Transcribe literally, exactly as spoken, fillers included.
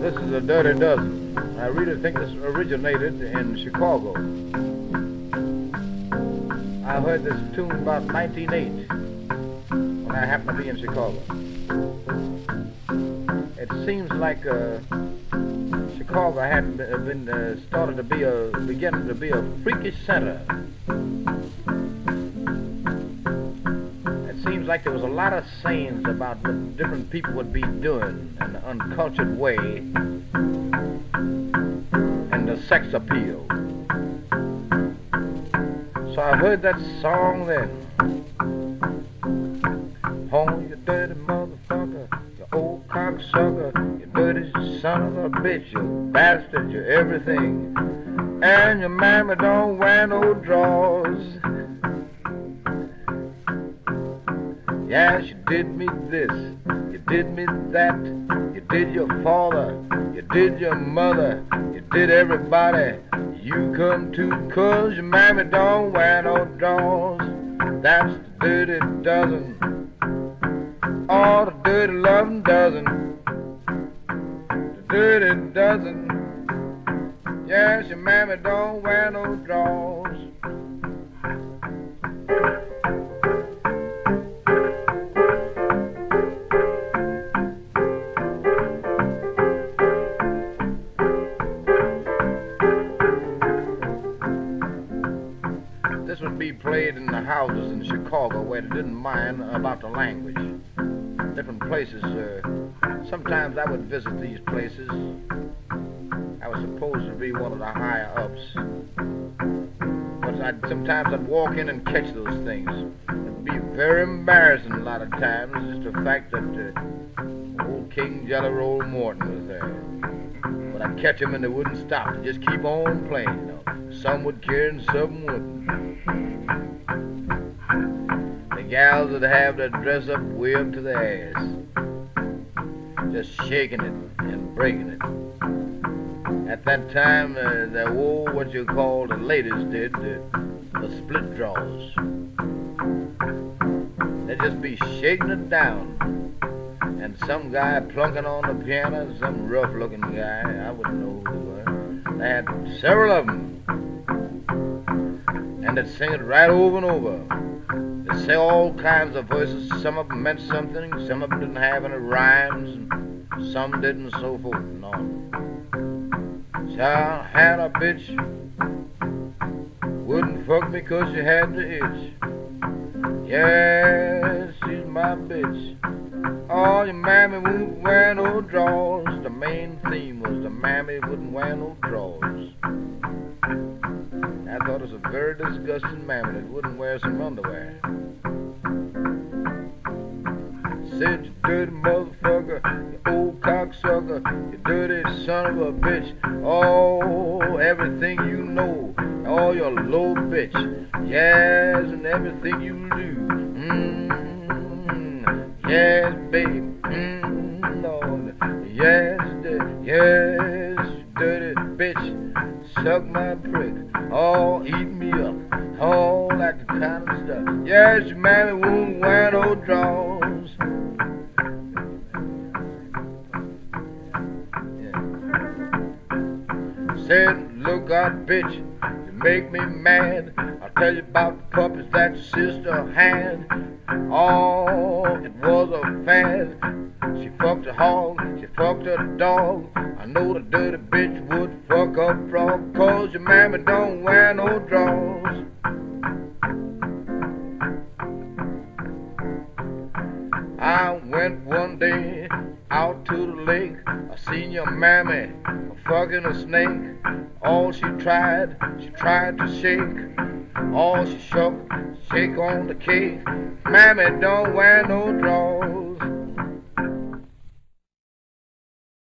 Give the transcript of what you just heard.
This is a Dirty Dozen. I really think this originated in Chicago. I heard this tune about nineteen oh eight when I happened to be in Chicago. It seems like uh, Chicago had been uh, started to be a beginning to be a freakish center. It seems like there was a lot of sayings about what different people would be doing in an uncultured way and the sex appeal. So I heard that song then. Oh, you dirty motherfucker, you old cocksucker, you dirty son of a bitch, you bastard, you everything. And your mammy don't wear no drawers. Yeah, she did me this, you did me that, you did your father, you did your mother, you did everybody. You come to, 'cause your mammy don't wear no drawers. That's the Dirty Dozen. Oh, the Dirty Lovin' Dozen. The Dirty Dozen. Yes, your mammy don't wear no drawers. This would be played in the houses in Chicago where they didn't mind about the language. Different places, uh, sometimes I would visit these places. I was supposed to be one of the higher ups. But I'd, sometimes I'd walk in and catch those things. It'd be very embarrassing a lot of times, just the fact that uh, old King Jelly Roll Morton was there. But I'd catch him and they wouldn't stop. They'd just keep on playing, you know. Some would care and some wouldn't. The gals would have their dress up way up to their ass, just shaking it and breaking it. At that time, uh, they wore what you call, the ladies did, uh, the split draws. They'd just be shaking it down. And some guy plunking on the piano, some rough-looking guy, I wouldn't know who they were. They had several of them. And they'd sing it right over and over. They'd say all kinds of voices. Some of them meant something, some of them didn't have any rhymes, and some didn't, and so forth and on. So I had a bitch, wouldn't fuck me 'cause she had the itch. Yes, she's my bitch. Oh, your mammy wouldn't wear no drawers. The main theme was the mammy wouldn't wear no drawers. I thought it was a very disgusting mammy that wouldn't wear some underwear. Said, you dirty motherfucker, you old cocksucker, you dirty son of a bitch. Oh, everything you know, oh, you low bitch. Yes, and everything you do. Mmm, yes, baby. Mmm, Lord. Yes, yes, dirty bitch. Suck my prick. Oh, eat me up. Oh, that kind of stuff. Yes, your mammy won't wear no drawers. Yeah. Said, look out, bitch, you make me mad. I'll tell you about the puppies that your sister had. Oh, it was a fad. She fucked a hog, she fucked a dog. I know the dirty bitch would fuck a frog, 'cause your mammy don't wear no drawers. I went one day out to the lake. I seen your mammy fucking a snake. All she tried, she tried to shake. All she shook, shake on the cake. Mammy don't wear no drawers.